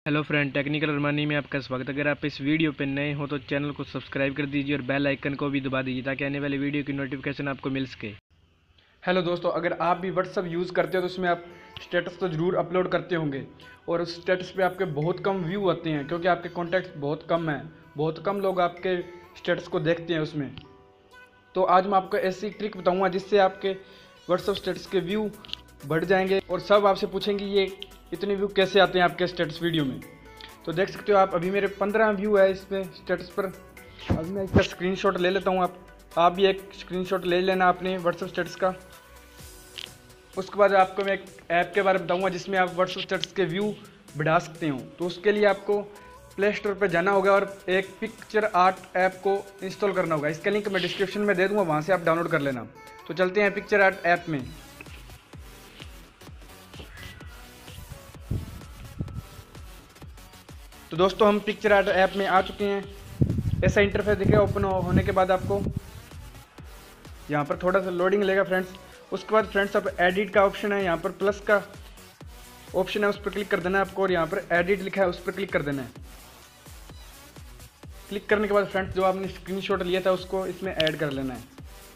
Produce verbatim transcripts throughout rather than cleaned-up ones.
Hello friend, technical Armani में आपका स्वागत। अगर आप इस वीडियो पर नए हो तो चैनल को सब्सक्राइब कर दीजिए और बेल आइकन को भी दबा दीजिए ताकि आने वाली वीडियो की नोटिफिकेशन आपको मिल सके। हेलो दोस्तों, अगर आप भी व्हाट्सअप यूज़ करते हो तो उसमें आप स्टेटस तो ज़रूर अपलोड करते होंगे और उस स्टेटस पे आपके बहुत कम व्यू आते हैं क्योंकि आपके कॉन्टैक्ट्स बहुत कम हैं। बहुत कम लोग आपके स्टेटस को देखते हैं उसमें। तो आज मैं आपको ऐसी ट्रिक बताऊँगा जिससे आपके व्हाट्सअप स्टेटस के व्यू बढ़ जाएंगे और सब आपसे पूछेंगे ये इतने व्यू कैसे आते हैं आपके स्टेटस वीडियो में। तो देख सकते हो आप, अभी मेरे पंद्रह व्यू है इसमें स्टेटस पर। अभी मैं इसका स्क्रीनशॉट ले लेता हूँ। आप आप भी एक स्क्रीनशॉट ले लेना अपने व्हाट्सअप स्टेटस का। उसके बाद आपको मैं एक ऐप के बारे में बताऊँगा जिसमें आप व्हाट्सअप स्टेटस के व्यू बढ़ा सकते हो। तो उसके लिए आपको प्ले स्टोर पर जाना होगा और एक पिक्चर आर्ट ऐप को इंस्टॉल करना होगा। इसका लिंक मैं डिस्क्रिप्शन में दे दूँगा, वहाँ से आप डाउनलोड कर लेना। तो चलते हैं पिक्चर आर्ट ऐप में। तो दोस्तों हम पिक्चर आर्ट ऐप में आ चुके हैं। ऐसा इंटरफेस दिखेगा। ओपन होने के बाद आपको यहाँ पर थोड़ा सा लोडिंग लेगा फ्रेंड्स। उसके बाद फ्रेंड्स अब एडिट का ऑप्शन है, यहाँ पर प्लस का ऑप्शन है, उस पर क्लिक कर देना है आपको और यहाँ पर एडिट लिखा है उस पर क्लिक कर देना है। क्लिक करने के बाद फ्रेंड्स जो आपने स्क्रीनशॉट लिया था उसको इसमें ऐड कर लेना है।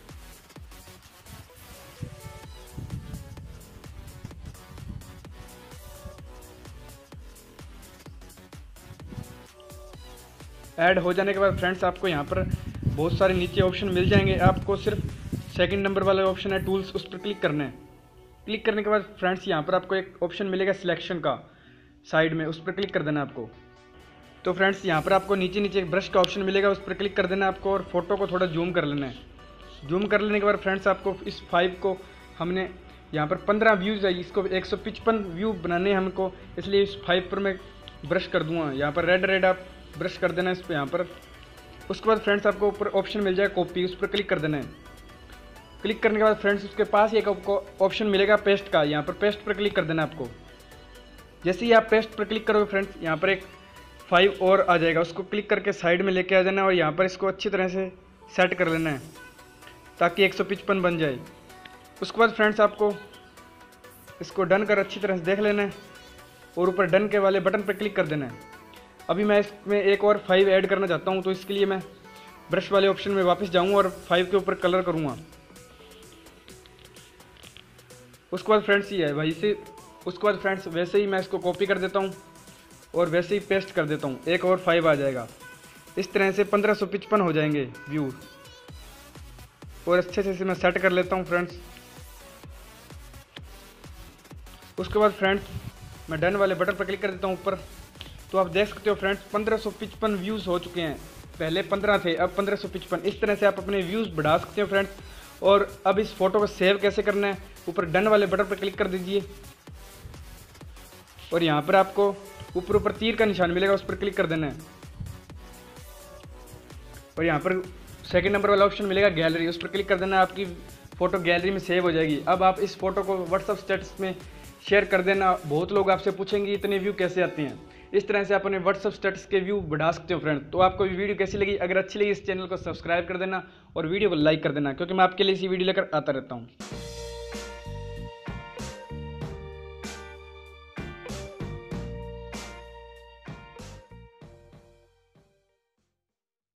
ऐड हो जाने के बाद फ्रेंड्स आपको यहाँ पर बहुत सारे नीचे ऑप्शन मिल जाएंगे। आपको सिर्फ सेकंड नंबर वाला ऑप्शन है टूल्स, उस पर क्लिक करना है। क्लिक करने के बाद फ्रेंड्स यहाँ पर आपको एक ऑप्शन मिलेगा सिलेक्शन का साइड में, उस पर क्लिक कर देना आपको। तो फ्रेंड्स यहाँ पर आपको नीचे नीचे एक ब्रश का ऑप्शन मिलेगा, उस पर क्लिक कर देना आपको और फोटो को थोड़ा जूम कर लेना है। जूम कर लेने के बाद फ्रेंड्स आपको इस फाइव को हमने यहाँ पर पंद्रह व्यूज़ है, इसको एक सौ पचपन व्यू बनाने हैं हमको, इसलिए इस फाइव पर मैं ब्रश कर दूँगा। यहाँ पर रेड रेड आप ब्रश कर देना है इस पर यहाँ पर। उसके बाद फ्रेंड्स आपको ऊपर ऑप्शन मिल जाएगा कॉपी, उस पर क्लिक कर देना है। क्लिक करने के बाद फ्रेंड्स उसके पास ही एक आपको ऑप्शन मिलेगा पेस्ट का, यहाँ पर पेस्ट पर क्लिक कर देना है आपको। जैसे ही आप पेस्ट पर क्लिक करोगे फ्रेंड्स यहाँ पर एक फाइव और आ जाएगा, उसको क्लिक करके साइड में लेके आ जाना है और यहाँ पर इसको अच्छी तरह से सेट कर लेना है ताकि एक सौ पचपन बन जाए। उसके बाद फ्रेंड्स आपको इसको डन कर अच्छी तरह से देख लेना है और ऊपर डन के वाले बटन पर क्लिक कर देना है। अभी मैं इसमें एक और फाइव ऐड करना चाहता हूँ, तो इसके लिए मैं ब्रश वाले ऑप्शन में वापस जाऊँगा और फाइव के ऊपर कलर करूँगा। उसके बाद फ्रेंड्स ये है भाई से उसके बाद फ्रेंड्स वैसे ही मैं इसको कॉपी कर देता हूँ और वैसे ही पेस्ट कर देता हूँ, एक और फाइव आ जाएगा। इस तरह से पंद्रह सौ पचपन हो जाएंगे व्यू और अच्छे से इसे मैं सेट कर लेता हूँ फ्रेंड्स। उसके बाद फ्रेंड्स मैं डन वाले बटन पर क्लिक कर देता हूँ ऊपर। तो आप देख सकते हो फ्रेंड्स पंद्रह सौ पचपन व्यूज़ हो चुके हैं। पहले पंद्रह थे, अब पंद्रह सौ पचपन। इस तरह से आप अपने व्यूज़ बढ़ा सकते हो फ्रेंड्स। और अब इस फोटो को सेव कैसे करना है, ऊपर डन वाले बटन पर क्लिक कर दीजिए और यहाँ पर आपको ऊपर ऊपर तीर का निशान मिलेगा, उस पर क्लिक कर देना है और यहाँ पर सेकंड नंबर वाला ऑप्शन मिलेगा गैलरी, उस पर क्लिक कर देना है। आपकी फ़ोटो गैलरी में सेव हो जाएगी। अब आप इस फोटो को व्हाट्सअप स्टेटस में शेयर कर देना। बहुत लोग आपसे पूछेंगे इतने व्यू कैसे आते हैं। इस तरह से आप अपने व्हाट्सअप स्टेटस के व्यू बढ़ा सकते हो फ्रेंड। तो आपको वीडियो कैसी लगी? अगर अच्छी लगी इस चैनल को सब्सक्राइब कर देना और वीडियो को लाइक कर देना, क्योंकि मैं आपके लिए इसी वीडियो लेकर आता रहता हूँ।